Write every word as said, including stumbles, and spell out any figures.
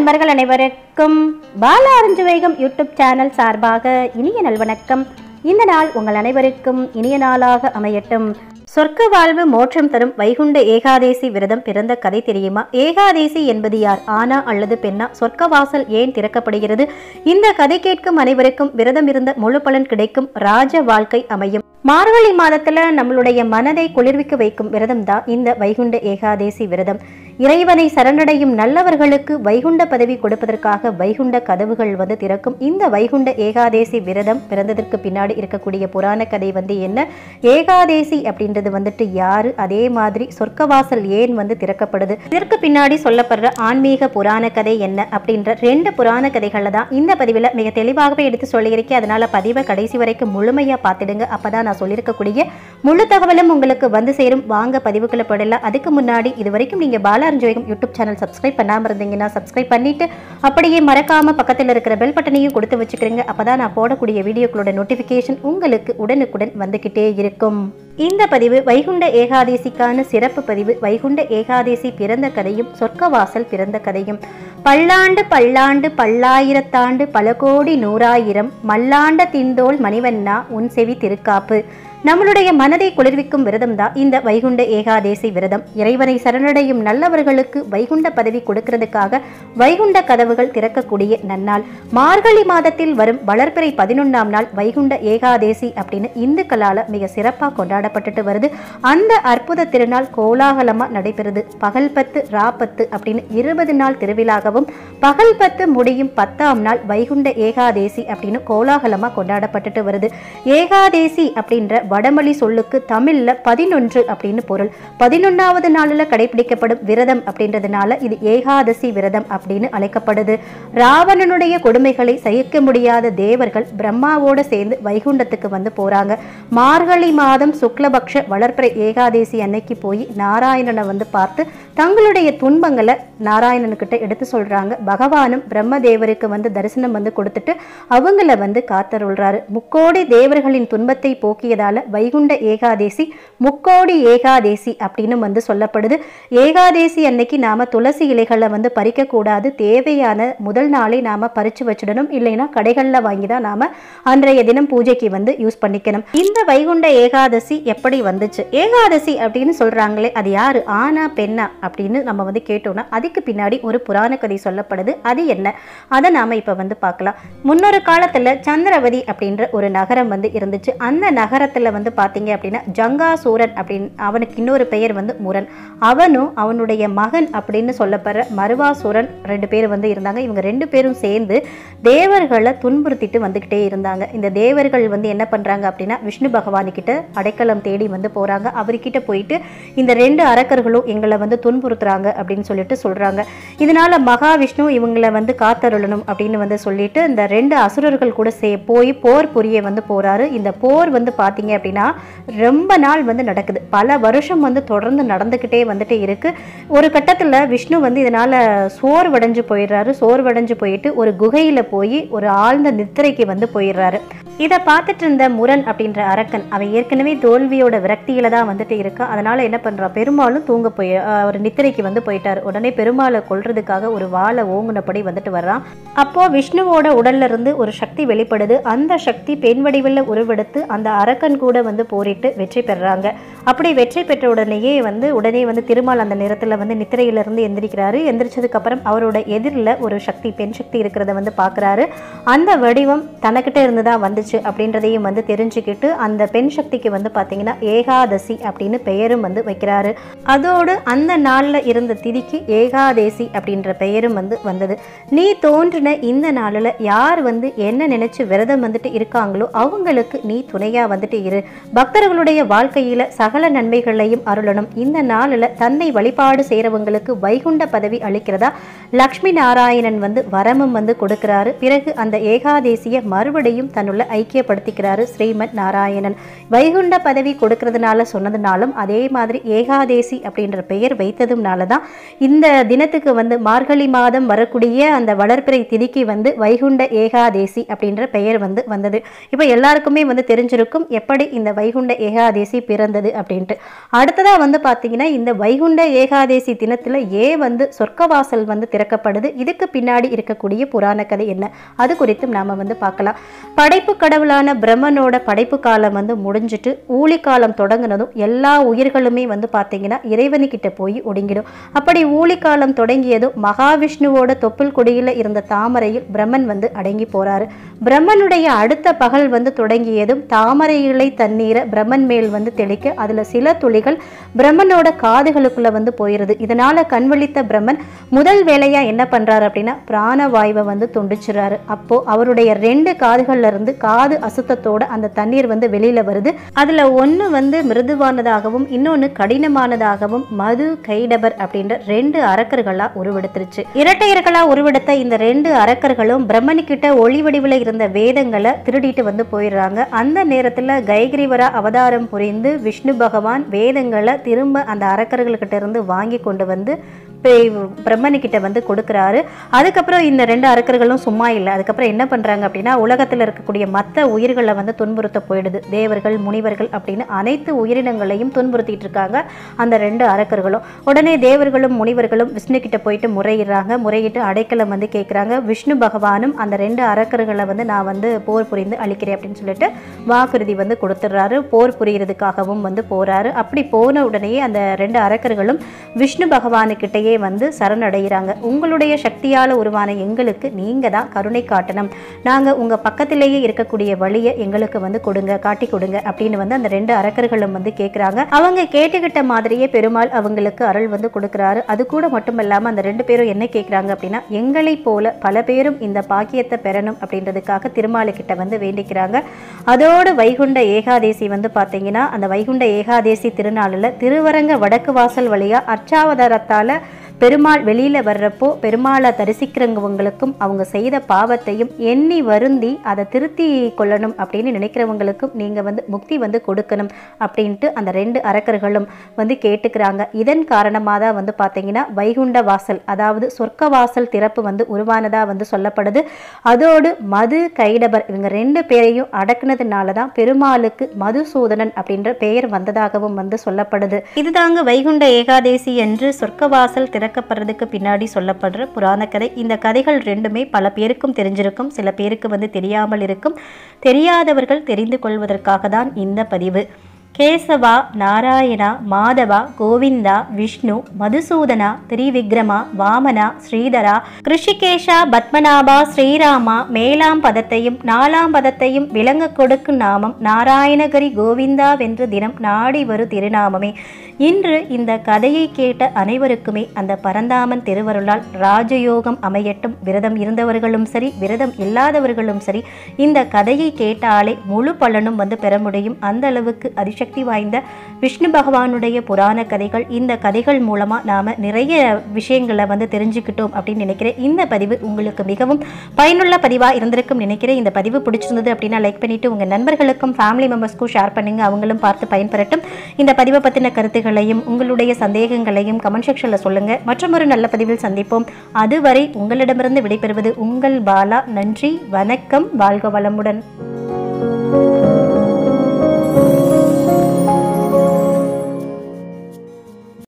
நண்பர்கள் அனைவருக்கும் பாலா அறிஞ்சு வேகம் யூடியூப் சேனல் சார்பாக இனிய நல்வணக்கம். இந்த நாள் உங்கள் அனைவருக்கும் இனிய நாளாக அமையட்டும். சொர்க்க வாழ்வு மோட்சம் தரும் வைகுண்ட ஏகாதேசி விரதம் பிறந்த கதை தெரியுமா? ஏகாதேசி என்பது யார்? ஆனா அல்லது பெண்ணா? சொர்க்க வாசல் ஏன் திறக்கப்படுகிறது? இந்த கதை கேட்கும் அனைவருக்கும் விரதம் இருந்த முழு பலன் கிடைக்கும், ராஜ வாழ்க்கை அமையும். மார்கழி மாதத்துல நம்மளுடைய மனதை குளிர்விக்க வைக்கும் விரதம் தான் இந்த வைகுண்ட ஏகாதேசி விரதம். இறைவனை சரணடையும் நல்லவர்களுக்கு வைகுண்ட பதவி கொடுப்பதற்காக வைகுண்ட கதவுகள் வந்து திறக்கும். இந்த வைகுண்ட ஏகாதேசி விரதம் பிறந்ததற்கு பின்னாடி இருக்கக்கூடிய புராண கதை வந்து என்ன? ஏகாதேசி அப்படின்றது வந்துட்டு யாரு? அதே மாதிரி சொர்க்கவாசல் ஏன் வந்து திறக்கப்படுது? இதற்கு பின்னாடி சொல்லப்படுற ஆன்மீக புராண கதை என்ன அப்படின்ற ரெண்டு புராண கதைகளை தான் இந்த பதிவில் மிக தெளிவாகவே எடுத்து சொல்லியிருக்கேன். அதனால பதிவை கடைசி வரைக்கும் முழுமையா பார்த்துடுங்க. அப்பதான் நான் சொல்லியிருக்கக்கூடிய முழு தகவலும் உங்களுக்கு வந்து சேரும். வாங்க பதிவுக்குள்ள போடலாம். அதுக்கு முன்னாடி இது வரைக்கும் நீங்க பாலா அறிஞ்சு வேகம் யூடியூப் சேனல் சப்ஸ்கிரைப் பண்ணாம இருந்தீங்கன்னா சப்ஸ்கிரைப் பண்ணிட்டு அப்படியே மறக்காம பக்கத்தில் இருக்கிற பெல் பட்டனையும் கொடுத்து வச்சுக்கிறீங்க. அப்பதான் நான் போடக்கூடிய வீடியோக்களோட நோட்டிபிகேஷன் உங்களுக்கு உடனுக்குடன் வந்துகிட்டே இருக்கும். இந்த பதிவு வைகுண்ட ஏகாதேசிக்கான சிறப்பு பதிவு. வைகுண்ட ஏகாதேசி பிறந்த கதையும் சொர்க்கவாசல் பிறந்த கதையும். பல்லாண்டு பல்லாண்டு பல்லாயிரத்தாண்டு பல கோடி நூறாயிரம் மல்லாண்ட திண்டோல் மணிவண்ணா உன் செவி திருக்காப்பு. நம்மளுடைய மனதை குளிர்விக்கும் விரதம் தான் இந்த வைகுண்ட ஏகாதேசி விரதம். இறைவனை சரணடையும் நல்லவர்களுக்கு வைகுண்ட பதவி கொடுக்கிறதுக்காக வைகுண்ட கதவுகள் திறக்கக்கூடிய நன்னாள். மார்கழி மாதத்தில் வரும் வளர்பிறை பதினொன்றாம் நாள் வைகுண்ட ஏகாதேசி அப்படின்னு இந்துக்களால மிக சிறப்பாக கொண்டாடப்பட்டுட்டு வருது. அந்த அற்புத திருநாள் கோலாகலமா நடைபெறுது. பகல் பத்து ராப்பத்து அப்படின்னு இருபது நாள் திருவிழாகவும், பகல் பத்து முடியும் பத்தாம் நாள் வைகுண்ட ஏகாதேசி அப்படின்னு கோலாகலமா கொண்டாடப்பட்டுட்டு வருது. ஏகாதேசி அப்படின்ற வடமொழி சொல்லுக்கு தமிழ்ல பதினொன்று அப்படின்னு பொருள். பதினொன்னாவது நாளில் கடைபிடிக்கப்படும் விரதம் அப்படின்றதுனால இது ஏகாதசி விரதம் அப்படின்னு அழைக்கப்படுது. ராவணனுடைய கொடுமைகளை சகிக்க முடியாத தேவர்கள் பிரம்மாவோட சேர்ந்து வைகுண்டத்துக்கு வந்து போறாங்க. மார்கழி மாதம் சுக்லபக்ஷ வளர்ப்பிறை ஏகாதேசி அன்னைக்கு போய் நாராயணனை வந்து பார்த்து தங்களுடைய துன்பங்களை நாராயணனுக்கிட்ட எடுத்து சொல்றாங்க. பகவானும் பிரம்மதேவருக்கு வந்து தரிசனம் வந்து கொடுத்துட்டு அவங்கள வந்து காத்தருள்றாரு. முக்கோடி தேவர்களின் துன்பத்தை போக்கியதால வைகுண்ட ஏகாதேசி முக்கோடி ஏகாதேசி அப்படின்னு வந்து சொல்லப்படுது. ஏகாதேசி அன்னைக்கு நாம துளசி இலைகளை வந்து பறிக்க கூடாது. தேவையான முதல் நாளை நாம பறிச்சு வச்சிடணும். இல்லைன்னா கடைகள்ல வாங்கி தான் நாம அன்றைய தினம் பூஜைக்கு வந்து யூஸ் பண்ணிக்கணும். இந்த வைகுண்ட ஏகாதசி எப்படி வந்துச்சு? ஏகாதசி அப்படின்னு சொல்றாங்களே அது யாரு? ஆனா பெண்ணா அப்படின்னு நம்ம வந்து கேட்டோம்னா அதுக்கு பின்னாடி ஒரு புராண கதை சொல்லப்படுது. அது என்ன? அதை நாம இப்ப வந்து பார்க்கலாம். முன்னொரு காலத்துல சந்திரவதி அப்படின்ற ஒரு நகரம் வந்து இருந்துச்சு. அந்த நகரத்துல வந்து பாத்தீங்க அப்படின்னா ஜங்காசூரன் அப்படின்னு அவனுக்கு இன்னொரு பெயர் வந்து முரன். அவனும் அவனுடைய மகன் அப்படின்னு சொல்லப்படுற மருவாசூரன் ரெண்டு பேர் வந்து இருந்தாங்க. இவங்க ரெண்டு பேரும் சேர்ந்து தேவர்களை துன்புறுத்திட்டு வந்துகிட்டே இருந்தாங்க. இந்த தேவர்கள் வந்து என்ன பண்றாங்க அப்படின்னா விஷ்ணு பகவானு கிட்ட அடைக்கலம் தேடி வந்து போறாங்க. அவர்கிட்ட போயிட்டு இந்த ரெண்டு அரக்கர்களும் எங்களை வந்து துன்புறுத்துறாங்க அப்படின்னு சொல்லிட்டு சொல்றாங்க. இதனால மகாவிஷ்ணு இவங்களை வந்து காத்தருளணும் அப்படின்னு வந்து சொல்லிட்டு இந்த ரெண்டு அசுரர்கள் கூட சே போய் போர் புரிய வந்து போறாரு. இந்த போர் வந்து பாத்தீங்க அப்படின்னா ரொம்ப நாள் வந்து நடக்குது. பல வருஷம் வந்து தொடர்ந்து நடந்துகிட்டே வந்துட்டு இருக்கு. ஒரு கட்டத்துல விஷ்ணு வந்து இதனால சோர்வடைஞ்சு போயிடுறாரு. சோர்வடைஞ்சு போயிட்டு ஒரு குகையில போய் ஒரு ஆழ்ந்த நித்திரைக்கு வந்து போயிடுறாரு. இதை பார்த்துட்டு இருந்த முரன் அப்படின்ற அரக்கன் அவன் ஏற்கனவே தோல்வியோட விரக்தியில தான் வந்துட்டு இருக்கா. அதனால என்ன பண்றான், பெருமாளும் தூங்க போய் ஒரு நித்திரைக்கு வந்து போயிட்டாரு. உடனே பெருமாளை கொல்றதுக்காக ஒரு வாளை ஓங்குனபடி வந்துட்டு வர்றான். அப்போ விஷ்ணுவோட உடல்ல இருந்து ஒரு சக்தி வெளிப்படுது. அந்த சக்தி பெண் வடிவில் உருவெடுத்து அந்த அரக்கன் கூட வந்து போரிட்டு வெற்றி பெறாங்க. அப்படி வெற்றி பெற்ற உடனேயே வந்து உடனே வந்து திருமால் அந்த நேரத்துல வந்து நித்திரையிலிருந்து எந்திரிக்கிறாரு. எந்திரிச்சதுக்கு அப்புறம் அவரோட எதிரில் ஒரு சக்தி பெண் சக்தி இருக்கிறத வந்து பாக்குறாரு. அந்த வடிவம் தனக்கிட்ட இருந்துதான் வந்துச்சு அப்படின்றதையும் வந்து தெரிஞ்சுக்கிட்டு அந்த பெண் சக்திக்கு வந்து பாத்தீங்கன்னா ஏகாதசி அப்படின்னு பெயரும் வந்து வைக்கிறாரு. அதோடு அந்த நாள்ல இருந்த திதிக்கு ஏகாதேசி அப்படின்ற பெயரும் வந்து வந்தது. நீ தோன்றின இந்த நாளில் யார் வந்து என்ன நினைச்சு விரதம் வந்துட்டு இருக்காங்களோ அவங்களுக்கு நீ துணையா வந்துட்டு இரு. பக்தர்களுடைய வாழ்க்கையில சகல நன்மைகளையும் அருளணும். இந்த நாளில் தன்னை வழிபாடு செய்யறவங்களுக்கு வைகுண்ட பதவி அளிக்கிறதா லக்ஷ்மி நாராயணன் வந்து வரமும் வந்து கொடுக்கிறாரு. பிறகு அந்த ஏகாதேசிய மறுபடியும் தன்னுள்ள ஐக்கியப்படுத்திக்கிறாரு ஸ்ரீமத் நாராயணன். வைகுண்ட பதவி கொடுக்கறதுனால சொன்னதுனாலும் அதே மாதிரி ஏகாதேசி அப்படின்ற பெயர் வைத்ததுனால தான் இந்த தினத்துக்கு வந்து மார்கழி மாதம் வரக்கூடிய அந்த வளர்ப்பிறை திதிக்கு வந்து வைகுண்ட ஏகாதேசி அப்படின்ற பெயர் வந்து வந்தது. இப்போ எல்லாருக்குமே வந்து தெரிஞ்சிருக்கும் எப்படி இந்த வைகுண்ட ஏகாதேசி பிறந்தது. அப்படின்ட்டு. அடுத்ததா வந்து பார்த்தீங்கன்னா இந்த வைகுண்ட ஏகாதேசி தினத்துல ஏன் வந்து சொர்க்கவாசல் வந்து திறக்கப்படுது, இதுக்கு பின்னாடி இருக்கக்கூடிய புராண கதை என்ன, அது குறித்தும் நாம வந்து பார்க்கலாம். படைப்பு கடவுளான பிரம்மனோட படைப்பு காலம் வந்து முடிஞ்சிட்டு ஊழி காலம் தொடங்கினதும் எல்லா உயிர்களுமே வந்து பார்த்தீங்கன்னா இறைவனுக்கிட்ட போய் ஒடுங்கிடும். அப்படி ஊழி காலம் தொடங்கியதும் மகாவிஷ்ணுவோட தொப்புள் கொடியில இருந்த தாமரையில் பிரம்மன் வந்து அடங்கி போறாரு. பிரம்மனுடைய அடுத்த பகல் வந்து தொடங்கியதும் தாமரை இலை தண்ணீரை பிரம்மன் மேல் வந்து தெளிக்க அதுல சில துளிகள் பிரம்மனோட காதுகளுக்குள்ள வந்து போயிருது. இதனால கண்வழித்த பிரம்மன் முதல் வேலையா என்ன பண்றாரு அப்படின்னா பிராணவாயுவை வந்து துண்டிச்சுறாரு. அப்போ அவருடைய ரெண்டு காதுகள்ல இருந்து காது அசுத்தத்தோட அந்த தண்ணீர் வந்து வெளியில வருது. அதுல ஒண்ணு வந்து மிருதுவானதாகவும் இன்னொன்னு கடினமானதாகவும் மது கைடபர் அப்படின்ற ரெண்டு அரக்கர்களா உருவெடுத்துருச்சு. இரட்டையர்களா உருவெடுத்த இந்த ரெண்டு அரக்கர்களும் பிரம்மனுக்கிட்ட ஒளி வடிவில் இருந்த வேதங்களை திருடிட்டு வந்து போயிடுறாங்க. அந்த நேரத்துல கைகிரிவரா அவதாரம் புரிந்து விஷ்ணு பகவான் வேதங்களை திரும்ப அந்த அரக்கர்கள்கிட்ட இருந்து வாங்கி கொண்டு வந்து பிரம்மனுக்கிட்ட வந்து கொடுக்குறாரு. அதுக்கப்புறம் இந்த ரெண்டு அரக்கர்களும் சும்மா இல்லை. அதுக்கப்புறம் என்ன பண்றாங்க அப்படின்னா உலகத்தில் இருக்கக்கூடிய மற்ற உயிர்களை வந்து துன்புறுத்த போயிடுது. தேவர்கள் முனிவர்கள் அப்படின்னு அனைத்து உயிரினங்களையும் துன்புறுத்திட்டு இருக்காங்க அந்த ரெண்டு அரக்கர்களும். உடனே தேவர்களும் முனிவர்களும் விஷ்ணு கிட்ட போயிட்டு முறையிடுறாங்க. முறையிட்டு அடைக்கலம் வந்து கேட்குறாங்க. விஷ்ணு பகவானும் அந்த ரெண்டு அரக்கர்களை வந்து நான் வந்து போர் புரிந்து அழிக்கிறேன் அப்படின்னு சொல்லிட்டு வாக்குறுதி வந்து கொடுத்துட்றாரு. போர் புரியறதுக்காகவும் வந்து போறாரு. அப்படி போன உடனேயே அந்த ரெண்டு அரக்கர்களும் விஷ்ணு பகவானுக்கிட்டே வந்து சரணடைகிறாங்க. உங்களுடைய சக்தியால உருவான எங்களுக்கு நீங்க தான் கருணை காட்டணும், நாங்க உங்க பக்கத்திலேயே இருக்கக்கூடிய வழியை எங்களுக்கு வந்து கொடுங்க, காட்டி கொடுங்க அப்படின்னு வந்து அந்த ரெண்டு அரக்கர்களும் வந்து கேட்கிறாங்க. அவங்க கேட்டுக்கிட்ட மாதிரியே பெருமாள் அவங்களுக்கு அருள் வந்து கொடுக்கிறாரு. அது கூட மட்டும் இல்லாம அந்த ரெண்டு பேரும் என்ன கேட்கிறாங்க அப்படின்னா எங்களை போல பல பேரும் இந்த பாக்கியத்தை பெறணும் அப்படின்றதுக்காக திருமாலை கிட்ட வந்து வேண்டிக்கிறாங்க. அதோடு வைகுண்ட ஏகாதேசி வந்து பாத்தீங்கன்னா அந்த வைகுண்ட ஏகாதேசி திருநாளில் திருவரங்க வடக்கு வாசல் வழியா அர்ச்சாவதாரத்தால பெருமாள் வெளியில வர்றப்போ பெருமாளை தரிசிக்கிறவங்களுக்கும் அவங்க செய்த பாவத்தையும் எண்ணி வருந்தி அதை திருத்தி கொள்ளணும் அப்படின்னு நினைக்கிறவங்களுக்கும் நீங்க வந்து முக்தி வந்து கொடுக்கணும் அப்படின்ட்டு அந்த ரெண்டு அரக்கர்களும் வந்து கேட்டுக்கிறாங்க. இதன் காரணமாக தான் வந்து பார்த்தீங்கன்னா வைகுண்ட வாசல் அதாவது சொர்க்க வாசல் திறப்பு வந்து உருவானதா வந்து சொல்லப்படுது. அதோடு மது கைடபர் இவங்க ரெண்டு பேரையும் அடக்குனதுனால தான் பெருமாளுக்கு மதுசூதனன் அப்படின்ற பெயர் வந்ததாகவும் வந்து சொல்லப்படுது. இதுதாங்க வைகுண்ட ஏகாதேசி என்று சொர்க்க வாசல் திற ப்படுறதுக்கு பின்னாடி சொல்லப்படுற புராண கதை. இந்த கதைகள் ரெண்டுமே பல பேருக்கும் தெரிஞ்சிருக்கும், சில பேருக்கு வந்து தெரியாமல் இருக்கும். தெரியாதவர்கள் தெரிந்து கொள்வதற்காக தான் இந்த பதிவு. கேசவா, நாராயணா, மாதவா, கோவிந்தா, விஷ்ணு, மதுசூதனா, திரிவிக்ரமா, வாமனா, ஸ்ரீதரா, கிருஷிகேஷா, பத்மநாபா, ஸ்ரீராமா மேலாம் பதத்தையும் நாலாம் பதத்தையும் விளங்க கொடுக்கும் நாமம் நாராயணகரி கோவிந்தா வென்று தினம் நாடி வரு திருநாமமே. இன்று இந்த கதையை கேட்ட அனைவருக்குமே அந்த பரந்தாமன் திருவருளால் ராஜயோகம் அமையட்டும். விரதம் இருந்தவர்களும் சரி விரதம் இல்லாதவர்களும் சரி இந்த கதையை கேட்டாலே முழு பலனும் வந்து பெற முடியும். அந்த அளவுக்கு அதிசக்தி வாய்ந்த விஷ்ணு பகவானுடைய புராண கதைகள். இந்த கதைகள் மூலமா நாம நிறைய விஷயங்களை வந்து தெரிஞ்சுக்கிட்டோம் அப்படின்னு நினைக்கிறேன். இந்த பதிவு உங்களுக்கு மிகவும் பயனுள்ள பதிவா இருந்திருக்கும் நினைக்கிறேன். இந்த பதிவு பிடிச்சிருந்தது அப்படின்னா லைக் பண்ணிட்டு உங்க நண்பர்களுக்கும் ஃபேமிலி மெம்பர்ஸ்க்கும் ஷேர் பண்ணுங்க, அவங்களும் பார்த்து பயன்பெறட்டும். இந்த பதிவை பத்தின கருத்துக்கள் உங்களுடைய சந்தேகங்களையும் கமெண்ட் செக்ஷன்ல சொல்லுங்க. மற்றும் ஒரு நல்ல பதிவில் சந்திப்போம். அதுவரை உங்களிடமிருந்து விடைபெறுவது உங்கள் பாலா. நன்றி, வணக்கம், வாழ்க வளமுடன்.